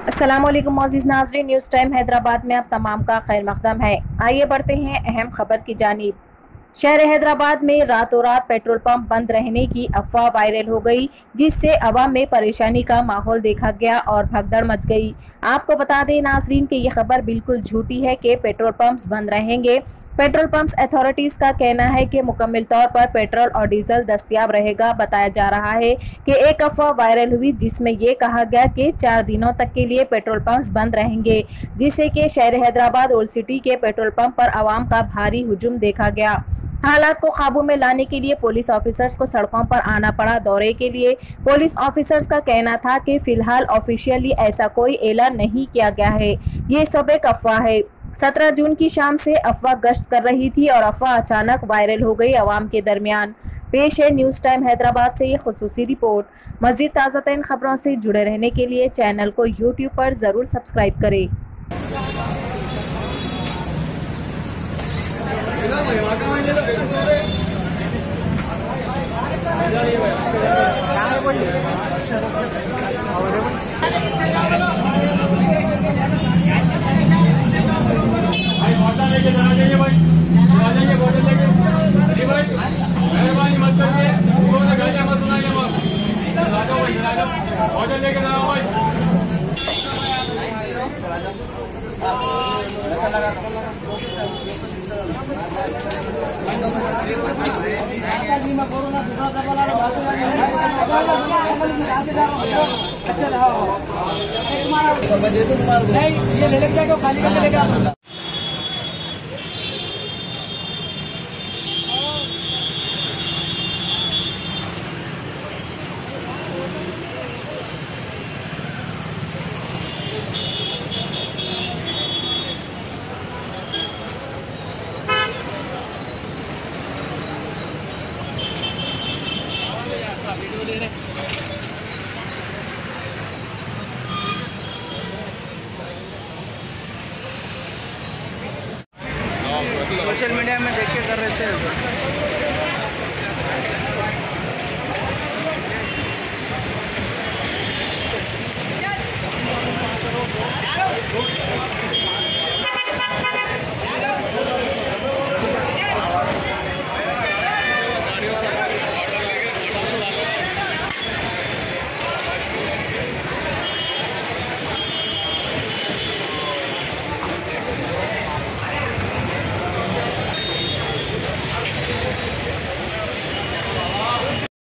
अस्सलामुअलैकुम मोअज़्ज़िज़ नाज़रीन, news time Hyderabad में आप तमाम का खैर मक़दम है। आइए बढ़ते हैं अहम खबर की जानिब। शहर हैदराबाद में रातों रात पेट्रोल पंप बंद रहने की अफवाह वायरल हो गई, जिससे अवाम में परेशानी का माहौल देखा गया और भगदड़ मच गई। आपको बता दें नाज़रीन कि ये खबर बिल्कुल झूठी है कि पेट्रोल पंप्स बंद रहेंगे। पेट्रोल पंप्स अथॉरिटीज़ का कहना है कि मुकम्मल तौर पर पेट्रोल और डीजल दस्तयाब रहेगा। बताया जा रहा है कि एक अफवाह वायरल हुई जिसमें ये कहा गया कि 4 दिनों तक के लिए पेट्रोल पंप्स बंद रहेंगे, जिससे कि शहर हैदराबाद ओल्ड सिटी के पेट्रोल पंप पर आवाम का भारी हुजूम देखा गया। हालात को काबू में लाने के लिए पुलिस ऑफिसर्स को सड़कों पर आना पड़ा। दौरे के लिए पुलिस ऑफिसर्स का कहना था कि फिलहाल ऑफिशियली ऐसा कोई ऐलान नहीं किया गया है, ये सब एक अफवाह है। 17 जून की शाम से अफवाह गश्त कर रही थी और अफवाह अचानक वायरल हो गई अवाम के दरमियान। पेश है न्यूज़ टाइम हैदराबाद से ये खुसूसी रिपोर्ट। मज़ीद ताज़ा तरीन खबरों से जुड़े रहने के लिए चैनल को यूट्यूब पर ज़रूर सब्सक्राइब करें। मेहरबानी मत करिए, गालियां मत सुनाइए, ऑर्डर लेके जाओ भाई। ये ले लेके जाओ, खाली करके लेके आओ। सोशल मीडिया में देख के कर रहे थे।